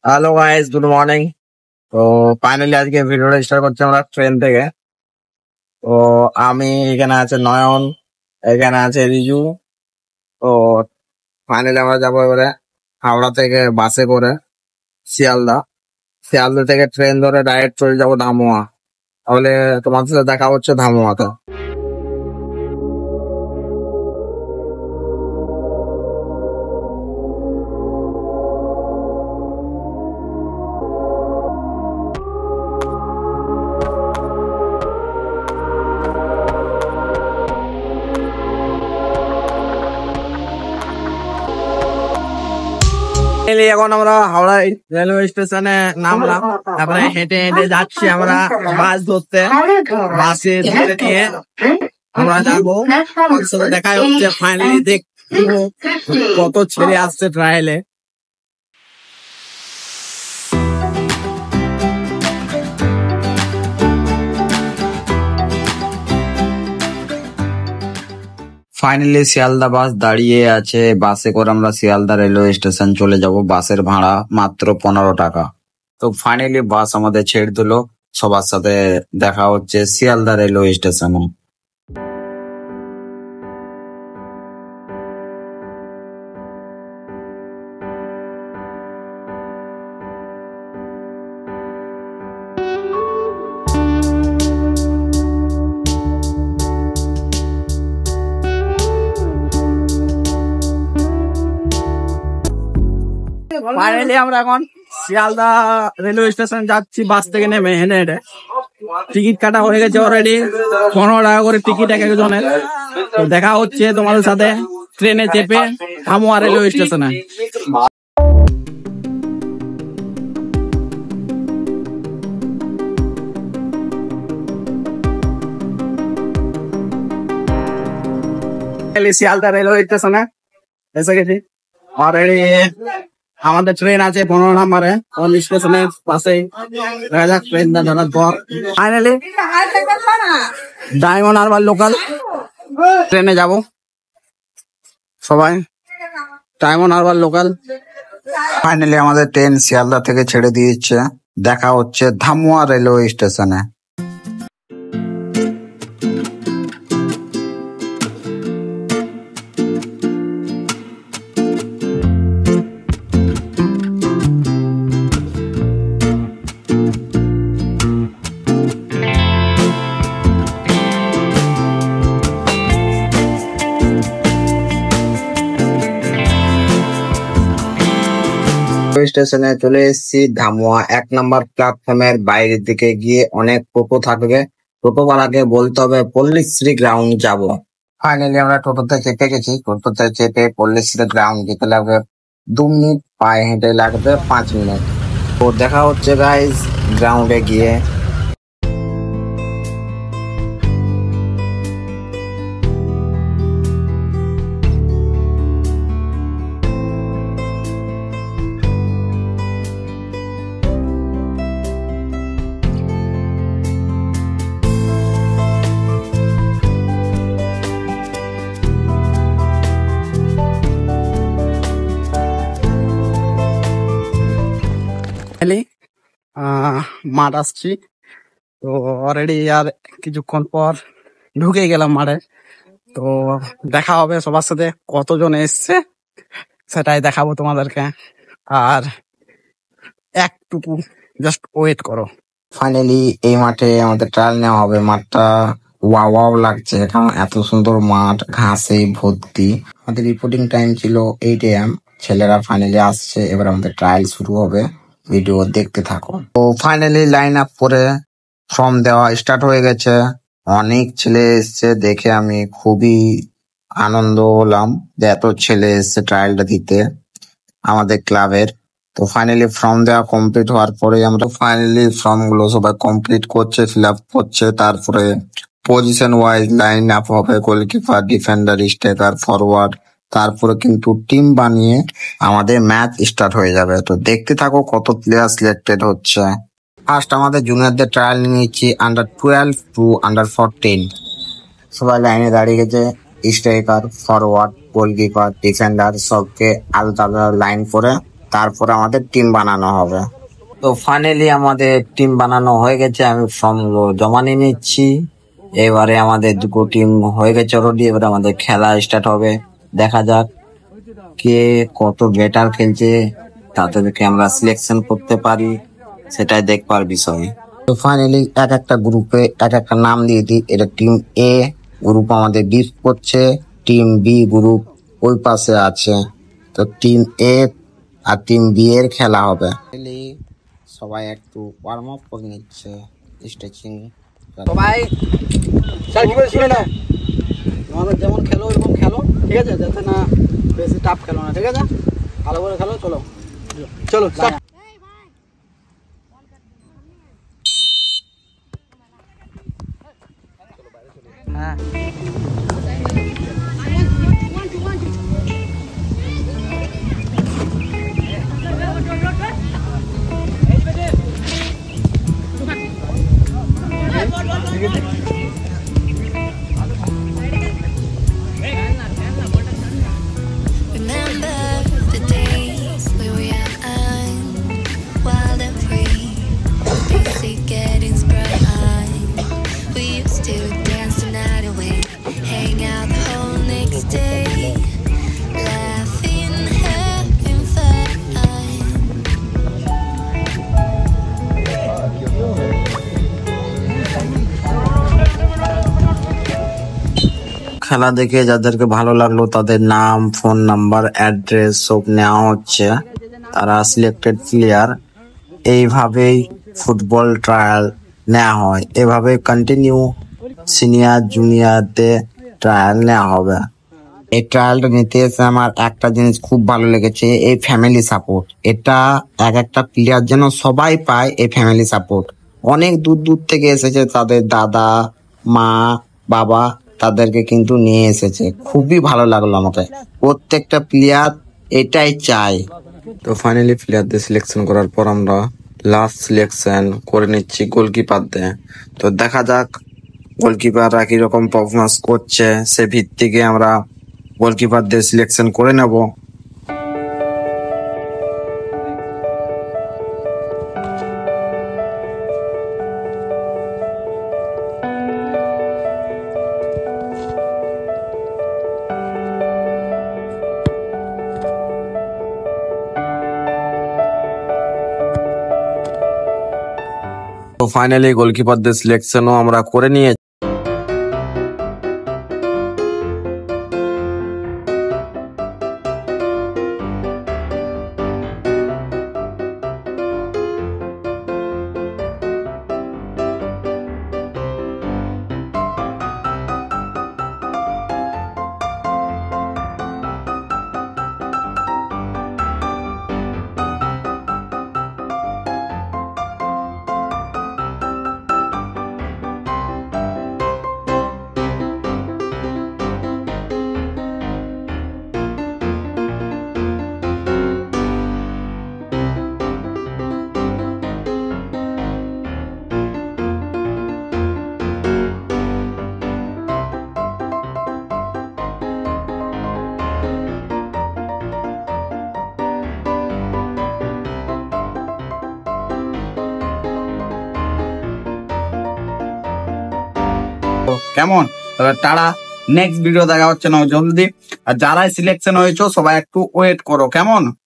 Hello guys, good morning. তো finally আজকে ভিডিওটা স্টার্ট করছি আমরা ট্রেন থেকে। তো আমি এখানে আছে নয়ন, এখানে আছে রিজু। তো ফাইনালি আমরা যাবো এবারে হাওড়া থেকে বাসে করে শিয়ালদা। শিয়ালদা থেকে ট্রেন ধরে ডাইরেক্ট চলে যাবো ধামুয়া। তাহলে তোমাদের সাথে দেখা হচ্ছে ধামুয়াতে। এখন আমরা হাওড়া রেলওয়ে স্টেশনে নামলাম, তারপরে হেঁটে হেঁটে যাচ্ছি আমরা বাস ধরতে। বাসে ধরে নিয়ে আমরা যাবো, ওর সাথে দেখা হচ্ছে। ফাইনালি দেখবো কত ছেলে আসছে ট্রায়ালে। ফাইনালি শিয়ালদা বাস দাঁড়িয়ে আছে। বাসে করে আমরা শিয়ালদা রেলওয়ে স্টেশন চলে যাব। বাসের ভাড়া মাত্র 15 টাকা। তো ফাইনালি বাস আমাদের ছেড়ে দিল। সবার সাথে দেখা হচ্ছে শিয়ালদা রেলওয়ে স্টেশনে। ফাইনালি আমরা এখন শিয়ালদা রেলওয়ে স্টেশন যাচ্ছি বাস থেকে নেমে হেঁটে হেঁটে। টিকিট কাটা হয়ে গেছে অলরেডি, 15 টাকা করে টিকিট এক একজনের। তো দেখা হচ্ছে তোমাদের সাথে ট্রেনে চেপে ধামুয়া রেলওয়ে স্টেশনে। শিয়ালদা রেলওয়ে স্টেশনে এসে গেছি অলরেডি। আমাদের ট্রেন আছে 15 নম্বরে, স্টেশনের পাশেই। দেখা যাক ট্রেনটা ধরার পর ফাইনালি ডায়মন্ড হারবার লোকাল ট্রেনে যাব সবাই। ডায়মন্ড হারবার লোকাল। ফাইনালি আমাদের ট্রেন শিয়ালদা থেকে ছেড়ে দিয়েছে। দেখা হচ্ছে ধামুয়া রেলওয়ে স্টেশনে। স্টেশনে চলে এসেছি। ধামুয়া 1 নম্বর প্ল্যাটফর্মের বাইরের দিকে গিয়ে অনেক টোটো থাকবে। টোটো পাড়াকে বলতে হবে পল্লীশ্রী গ্রাউন্ড যাব। ফাইনালি আমরা টোটোতে চেপে গেছি। টোটোতে চেপে পল্লীশ্রী গ্রাউন্ড যেতে লাগবে 2 মিনিট, পায়ে হেঁটে লাগবে 5 মিনিট। তো দেখা হচ্ছে গাইজ গ্রাউন্ডে গিয়ে। মাঠ আসছি তো অলরেডি, আর কিছুক্ষণ পর ঢুকে গেলাম মাঠে। তো দেখা হবে সবার সাথে, কতজন এসছে সেটাই দেখাবো তোমাদেরকে। আর একটুকু জাস্ট ওয়েট করো। ফাইনালি এই মাঠে আমাদের ট্রায়াল নেওয়া হবে। মাঠটা ওয়াও লাগছে, কারণ এত সুন্দর মাঠ, ঘাসে ভর্তি। আমাদের রিপোর্টিং টাইম ছিল 8 AM। ছেলেরা ফাইনালি আসছে, এবার আমাদের ট্রায়াল শুরু হবে। ভিডিও দেখতে থাকো। তো ফাইনালি লাইন আপ করে ফর্ম দেওয়া স্টার্ট হয়ে গেছে। অনেক ছেলে এসছে, দেখে আমি খুবই আনন্দ হলাম যে এত ছেলে এসছে ট্রায়ালটা দিতে আমাদের ক্লাবের। তো ফাইনালি ফর্ম দেওয়া কমপ্লিট হওয়ার পরে আমরা ফাইনালি ফর্ম গুলো সবাই কমপ্লিট করছে, ফিল আপ করছে। তারপরে পজিশন ওয়াইজ লাইন আপ হবে, গোলকিপার, ডিফেন্ডার, স্ট্রাইকার, ফরওয়ার্ড। তারপরে কিন্তু টিম বানিয়ে আমাদের ম্যাচ স্টার্ট হয়ে যাবে। তো দেখতে থাকো কত প্লেয়ার সিলেক্টেড হচ্ছে। ফার্স্ট আমাদের জুনিয়রদের ট্রায়াল নিয়েছি আন্ডার 12 টু আন্ডার 14। সবাই লাইনে দাঁড়িয়ে গেছে। স্ট্রাইকার, ফরওয়ার্ড, গোলকিপার, ডিফেন্ডার সবকে আলাদা আলাদা লাইন করে তারপর আমাদের টিম বানানো হবে। তো ফাইনালি আমাদের টিম বানানো হয়ে গেছে, আমি ফর্মগুলো জমা নিয়ে নিচ্ছি। এবারে আমাদের দুটো টিম হয়ে গেছে অলরেডি, এবারে আমাদের খেলা স্টার্ট হবে। দেখা যাক কে কত বেটার খেলছে, তাদেরকে আমরা সিলেকশন করতে পারি, সেটাই দেখবার বিষয়। তো ফাইনালি এক একটা গ্রুপে এক একটা নাম দিয়ে দিই। এটা টিম এ গ্রুপ আমাদের বিট করছে, টিম বি গ্রুপ ওই পাশে আছে। তো টিম এ আর টিম বি এর খেলা হবে। সবাই একটু ওয়ার্ম আপ করে নিচ্ছে, স্ট্রেচিং। সবাই স্যার কি করে শুনে নাও, তোমাদের যেমন খেলো ওরকম খেলো, ঠিক আছে? যাতে না বেশি টাফ খেলো না, ঠিক আছে? ভালো করে খেলো। চলো চলো start। হ্যাঁ Remember the days where we are wild and free, basic getting bright. We used to dance the night away, hang out the whole next day, laughing, having fun. খেলা দেখে যাদেরকে ভালো লাগলো তাদের নাম, ফোন নাম্বার, অ্যাড্রেস সব নেওয়া হচ্ছে, তারা সিলেক্টেড প্লেয়ার। এইভাবেই ফুটবল ট্রায়াল নেওয়া হয়, এভাবে কন্টিনিউ সিনিয়র জুনিয়রদের ট্রায়াল নেওয়া হবে। এই ট্রায়ালটা নিতে এসে আমার একটা জিনিস খুব ভালো লেগেছে, এই ফ্যামিলি সাপোর্ট। এটা এক একটা প্লেয়ার যেন সবাই পায় এই ফ্যামিলি সাপোর্ট। অনেক দূর দূর থেকে এসেছে, তাদের দাদা মা বাবা তাদেরকে কিন্তু নিয়ে এসেছে। খুবই ভালো লাগলো আমাকে, প্রত্যেকটা প্লেয়ার এটাই চায়। তো ফাইনালি প্লেয়ারদের সিলেকশন করার পর আমরা লাস্ট সিলেকশন করে নিচ্ছি গোলকিপারদের। তো দেখা যাক গোলকিপাররা কিরকম পারফরমেন্স করছে, সে ভিত্তিকে আমরা গোলকিপারদের সিলেকশন করে নেব। তো ফাইনালি গোলকিপারদের সিলেকশনও আমরা করে নিয়ে কেমন? তবে টাটা, নেক্সট ভিডিও দেখা হচ্ছে না জলদি। আর যারাই সিলেকশন হয়েছো সবাই একটু ওয়েট করো, কেমন?